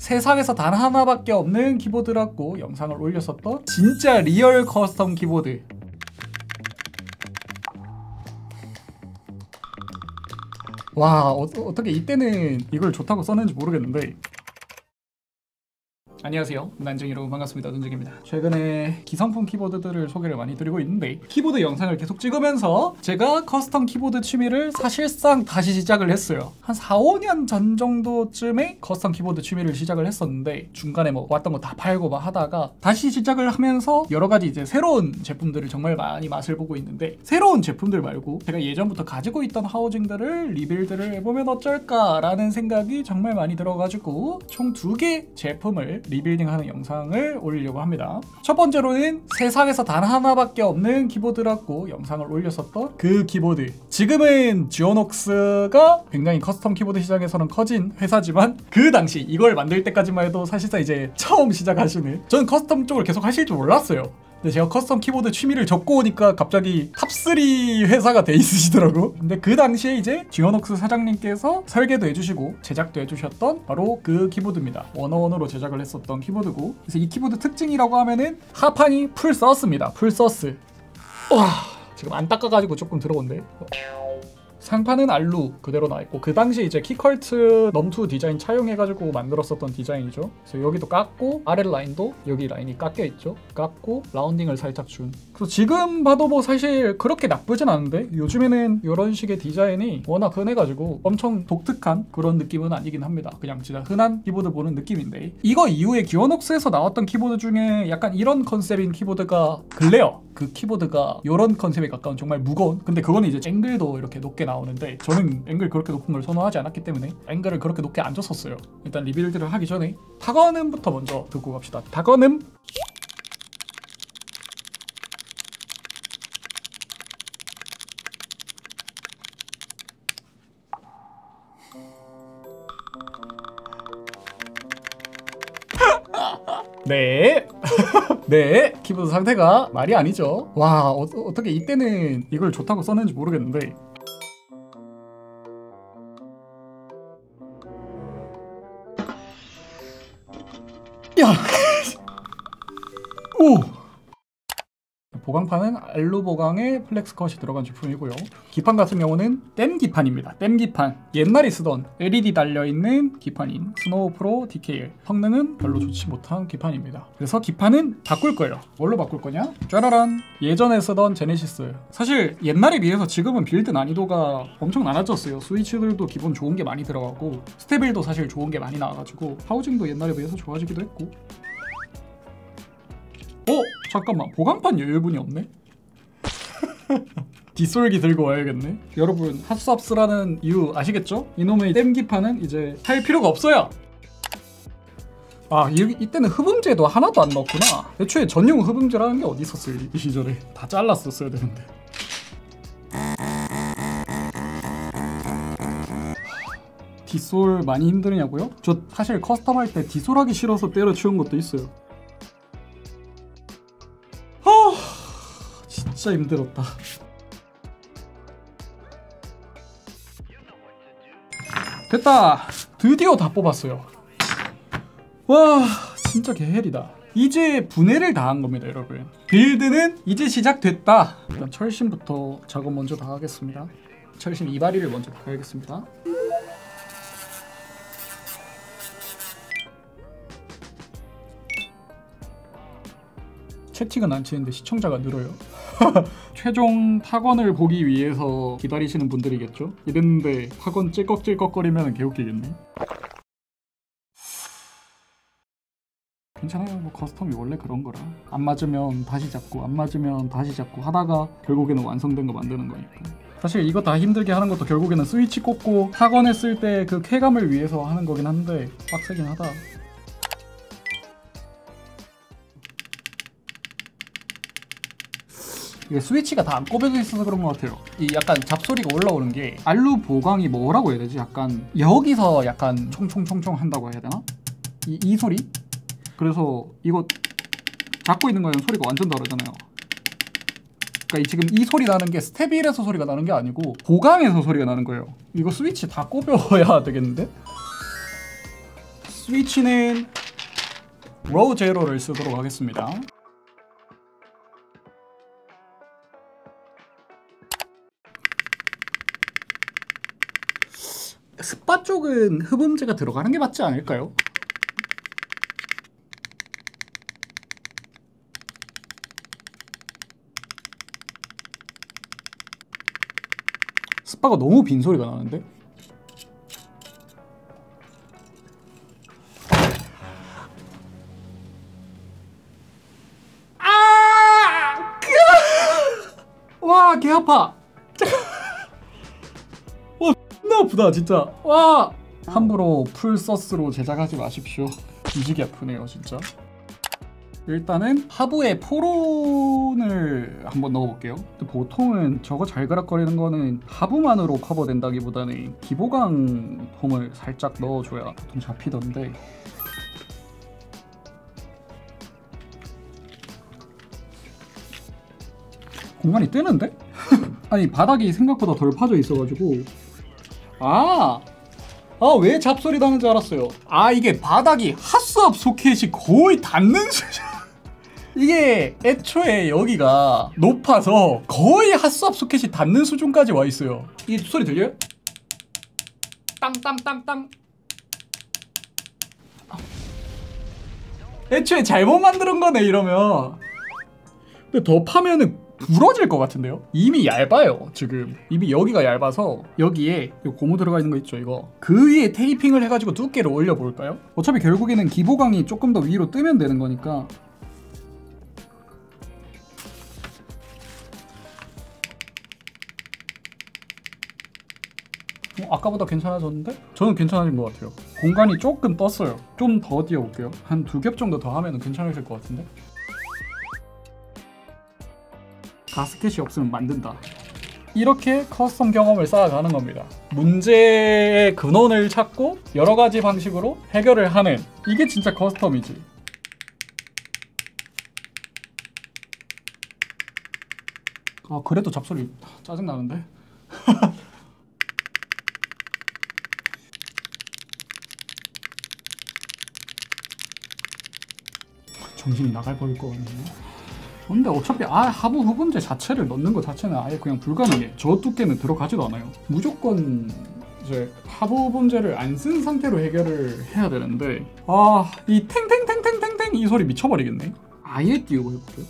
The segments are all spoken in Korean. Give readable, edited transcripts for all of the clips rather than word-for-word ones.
세상에서 단 하나밖에 없는 키보드라고 영상을 올렸었던 진짜 리얼 커스텀 키보드. 와, 어떻게 이때는 이걸 좋다고 썼는지 모르겠는데. 안녕하세요, 난쟁이 여러분, 반갑습니다. 난쟁입니다. 최근에 기성품 키보드들을 소개를 많이 드리고 있는데, 키보드 영상을 계속 찍으면서 제가 커스텀 키보드 취미를 사실상 다시 시작을 했어요. 한 4, 5년 전 정도쯤에 커스텀 키보드 취미를 시작을 했었는데, 중간에 뭐 왔던 거 다 팔고 막 하다가 다시 시작을 하면서 여러 가지 이제 새로운 제품들을 정말 많이 맛을 보고 있는데, 새로운 제품들 말고 제가 예전부터 가지고 있던 하우징들을 리빌드를 해보면 어쩔까라는 생각이 정말 많이 들어가지고 총 2개 제품을 리빌딩하는 영상을 올리려고 합니다. 첫 번째로는 세상에서 단 하나밖에 없는 키보드라고 영상을 올렸었던 그 키보드. 지금은 지오녹스가 굉장히 커스텀 키보드 시장에서는 커진 회사지만, 그 당시 이걸 만들 때까지만 해도 사실상 이제 처음 시작하시는, 저는 커스텀 쪽을 계속 하실 줄 몰랐어요. 근데 제가 커스텀 키보드 취미를 접고 오니까 갑자기 탑3 회사가 돼 있으시더라고. 근데 그 당시에 이제 지오녹스 사장님께서 설계도 해주시고 제작도 해주셨던 바로 그 키보드입니다. 원어원으로 제작을 했었던 키보드고, 그래서 이 키보드 특징이라고 하면은 하판이 풀서스입니다. 풀서스. 와, 지금 안 닦아가지고 조금 더러운데. 상판은 알루 그대로 나와있고, 그 당시 이제 키컬트 넘2 디자인 차용해가지고 만들었었던 디자인이죠. 그래서 여기도 깎고, 아랫 라인도 여기 라인이 깎여있죠. 깎고 라운딩을 살짝 준. 그래서 지금 봐도 뭐 사실 그렇게 나쁘진 않은데, 요즘에는 이런 식의 디자인이 워낙 흔해가지고 엄청 독특한 그런 느낌은 아니긴 합니다. 그냥 진짜 흔한 키보드 보는 느낌인데, 이거 이후에 기어녹스에서 나왔던 키보드 중에 약간 이런 컨셉인 키보드가 글레어. 그 키보드가 이런 컨셉에 가까운 정말 무거운, 근데 그거는 이제 앵글도 이렇게 높게 나오는데, 저는 앵글 그렇게 높은 걸 선호하지 않았기 때문에 앵글을 그렇게 높게 안 줬었어요. 일단 리빌드를 하기 전에 타건음부터 먼저 듣고 갑시다. 타건음. 네. 네, 키보드 상태가 말이 아니죠. 와, 어떻게 이때는 이걸 좋다고 썼는지 모르겠는데. 야. 오. 보강판은 알루 보강에 플렉스 컷이 들어간 제품이고요. 기판 같은 경우는 댐 기판입니다. 댐 기판. 옛날에 쓰던 LED 달려있는 기판인 스노우 프로 DKL. 성능은 별로 좋지 못한 기판입니다. 그래서 기판은 바꿀 거예요. 뭘로 바꿀 거냐? 짜라란! 예전에 쓰던 제네시스. 사실 옛날에 비해서 지금은 빌드 난이도가 엄청 많아졌어요. 스위치들도 기본 좋은 게 많이 들어가고, 스테빌도 사실 좋은 게 많이 나와가지고 하우징도 옛날에 비해서 좋아지기도 했고. 잠깐만, 보강판 여유분이 없네? 뒷솔기 들고 와야겠네. 여러분, 핫섭스라는 이유 아시겠죠? 이놈의 댐기판은 이제 살 필요가 없어요. 아, 이때는 흡음재도 하나도 안 넣었구나. 애초에 전용 흡음재라는 게 어디 있었어요, 이 시절에. 다 잘랐었어야 되는데. 뒷솔 많이 힘드냐고요? 저 사실 커스텀 할 때 뒷솔 하기 싫어서 때려치운 것도 있어요. 진짜 힘들었다. 됐다. 드디어 다 뽑았어요. 와, 진짜 개헬이다. 이제 분해를 다 한 겁니다, 여러분. 빌드는 이제 시작됐다. 일단 철심부터 작업 먼저 다 하겠습니다. 철심 이바리를 먼저 박아야겠습니다. 채팅은 안 치는데 시청자가 늘어요. 최종 타건을 보기 위해서 기다리시는 분들이겠죠? 이랬는데 타건 찔꺽찔꺽거리면 개웃기겠네. 괜찮아요. 뭐 커스텀이 원래 그런 거라. 안 맞으면 다시 잡고, 안 맞으면 다시 잡고 하다가 결국에는 완성된 거 만드는 거니까. 사실 이거 다 힘들게 하는 것도 결국에는 스위치 꽂고 타건했을 때 그 쾌감을 위해서 하는 거긴 한데 빡세긴 하다. 이게 스위치가 다 안 꼽혀져 있어서 그런 것 같아요. 이 약간 잡소리가 올라오는 게, 알루 보강이 뭐라고 해야 되지? 약간 여기서 약간 총총총총 한다고 해야 되나? 이 소리? 그래서 이거 잡고 있는 거는 소리가 완전 다르잖아요. 그러니까 지금 이 소리 나는 게 스테빌에서 소리가 나는 게 아니고 보강에서 소리가 나는 거예요. 이거 스위치 다 꼽여야 되겠는데? 스위치는 로우 제로를 쓰도록 하겠습니다. 스파 쪽은 흡음재가 들어가는 게 맞지 않을까요? 스파가 너무 빈소리가 나는데? 와, 개 아파. 와, 존나 아프다 진짜. 와, 함부로 풀 서스로 제작하지 마십시오. 뒤지게 아프네요 진짜. 일단은 하부에 포론을 한번 넣어볼게요. 보통은 저거 잘그락거리는 거는 하부만으로 커버된다기보다는 기보강 폼을 살짝 넣어줘야 보통 잡히던데, 공간이 뜨는데? 아니 바닥이 생각보다 덜 파져 있어가지고 왜 잡소리 나는 줄 알았어요. 이게 바닥이 핫스압 소켓이 거의 닿는 수준. 이게 애초에 여기가 높아서 거의 핫스압 소켓이 닿는 수준까지 와 있어요. 이 소리 들려요? 땅땅땅땅. 애초에 잘못 만든 거네 이러면. 근데 더 파면은 부러질 것 같은데요? 이미 얇아요. 지금 이미 여기가 얇아서 여기에 고무 들어가 있는 거 있죠, 이거. 그 위에 테이핑을 해가지고 두께를 올려볼까요? 어차피 결국에는 기보강이 조금 더 위로 뜨면 되는 거니까. 아까보다 괜찮아졌는데? 저는 괜찮아진 것 같아요. 공간이 조금 떴어요. 좀 더 띄워볼게요. 한 2겹 정도 더 하면 괜찮아질 것 같은데? 가스켓이 없으면 만든다. 이렇게 커스텀 경험을 쌓아가는 겁니다. 문제의 근원을 찾고 여러 가지 방식으로 해결을 하는, 이게 진짜 커스텀이지. 그래도 잡소리 짜증나는데? 정신이 나갈 뻔할 것 같네요. 근데 어차피 하부 흡음재 자체를 넣는 것 자체는 아예 그냥 불가능해. 저 두께는 들어가지도 않아요. 무조건 이제 하부 흡음재를 안 쓴 상태로 해결을 해야 되는데, 이 탱탱탱탱탱탱 이 소리 미쳐버리겠네. 아예 띄우고 해볼게요.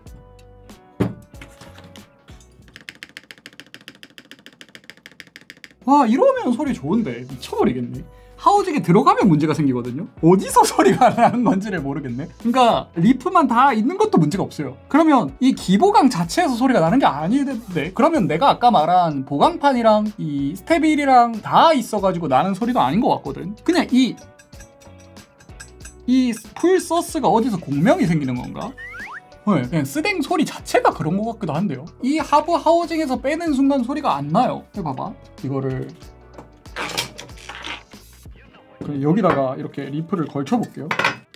이러면 소리 좋은데 미쳐버리겠네. 하우징에 들어가면 문제가 생기거든요. 어디서 소리가 나는 건지를 모르겠네. 그러니까 리프만 다 있는 것도 문제가 없어요. 그러면 이 기보강 자체에서 소리가 나는 게 아니는데, 그러면 내가 아까 말한 보강판이랑 이 스테빌이랑 다 있어가지고 나는 소리도 아닌 것 같거든. 그냥 이 풀 서스가 어디서 공명이 생기는 건가? 그냥 스댕 소리 자체가 그런 것 같기도 한데요. 이 하부 하우징에서 빼는 순간 소리가 안 나요. 봐봐, 이거를 여기다가 이렇게 리프를 걸쳐 볼게요.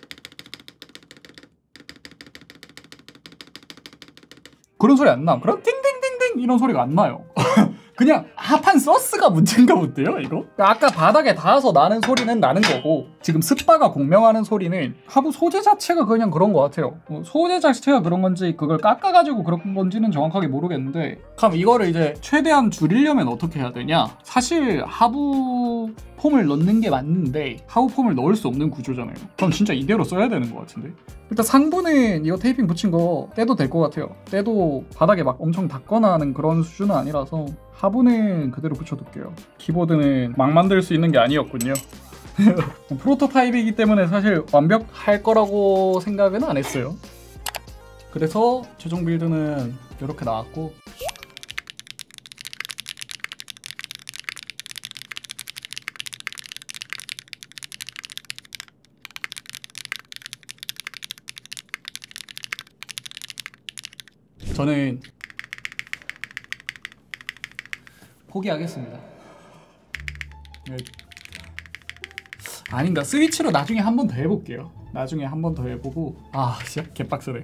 그런 소리 안 나. 그럼 띵띵띵띵 이런 소리가 안 나요. 그냥 핫한 서스가 문제인가 본데요, 이거? 아까 바닥에 닿아서 나는 소리는 나는 거고, 지금 스파가 공명하는 소리는 하부 소재 자체가 그냥 그런 것 같아요. 소재 자체가 그런 건지 그걸 깎아가지고 그런 건지는 정확하게 모르겠는데, 그럼 이거를 이제 최대한 줄이려면 어떻게 해야 되냐? 사실 하부 폼을 넣는 게 맞는데 하부 폼을 넣을 수 없는 구조잖아요. 그럼 진짜 이대로 써야 되는 것 같은데? 일단 상부는 이거 테이핑 붙인 거 떼도 될 것 같아요. 떼도 바닥에 막 엄청 닿거나 하는 그런 수준은 아니라서 하부는 그대로 붙여둘게요. 키보드는 막 만들 수 있는 게 아니었군요. 프로토타입이기 때문에 사실 완벽할 거라고 생각은 안 했어요. 그래서 최종 빌드는 이렇게 나왔고, 저는 포기하겠습니다. 아닌가, 스위치로 나중에 한 번 더 해볼게요. 나중에 한 번 더 해보고. 진짜 개빡세네.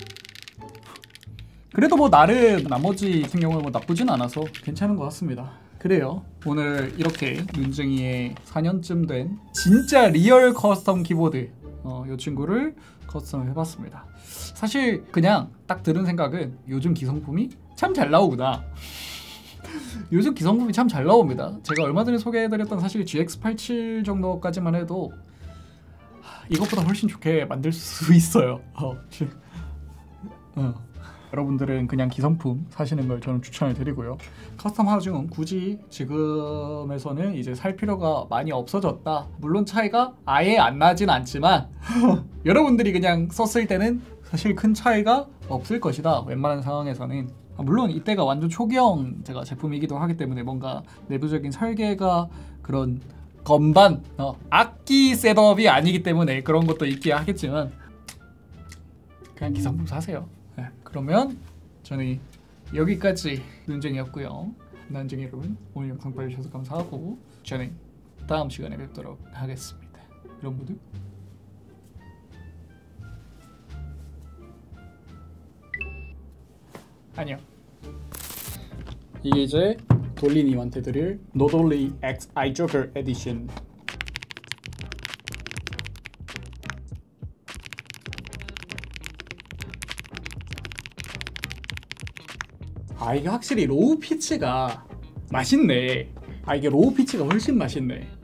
그래도 뭐 나름 나머지 같은 경우는 뭐 나쁘진 않아서 괜찮은 것 같습니다. 그래요. 오늘 이렇게 눈쟁이의 4년쯤 된 진짜 리얼 커스텀 키보드 이 친구를 커스텀 해봤습니다. 사실 그냥 딱 들은 생각은 요즘 기성품이 참 잘 나오구나. 요즘 기성품이 참 잘 나옵니다. 제가 얼마 전에 소개해드렸던 사실 GX87 정도까지만 해도 이것보다 훨씬 좋게 만들 수 있어요. 여러분들은 그냥 기성품 사시는 걸 저는 추천을 드리고요. 커스텀 하중은 굳이 지금에서는 이제 살 필요가 많이 없어졌다. 물론 차이가 아예 안 나진 않지만 여러분들이 그냥 썼을 때는 사실 큰 차이가 없을 것이다. 웬만한 상황에서는. 물론 이때가 완전 초기형 제가 제품이기도 하기 때문에 뭔가 내부적인 설계가 그런 건반 악기 셋업이 아니기 때문에 그런 것도 있긴 하겠지만 그냥 기성품 사세요. 네, 그러면 저는 여기까지 눈쟁이였고요. 난쟁이 여러분, 오늘 영상 봐주셔서 감사하고 저는 다음 시간에 뵙도록 하겠습니다. 여러분 모두 안녕. 이게 이제 돌리님한테 드릴 노돌리 X iJoker 에디션. 이게 확실히 로우 피치가 맛있네. 이게 로우 피치가 훨씬 맛있네.